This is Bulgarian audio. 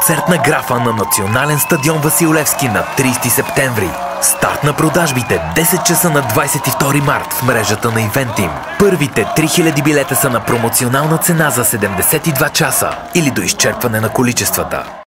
концертна графа на Национален стадион Васил Левски на 30 септември. Старт на продажбите 10 часа на 22 март в мрежата на Eventim. Първите 3000 билета са на промоционална цена за 72 часа или до изчерпване на количествата.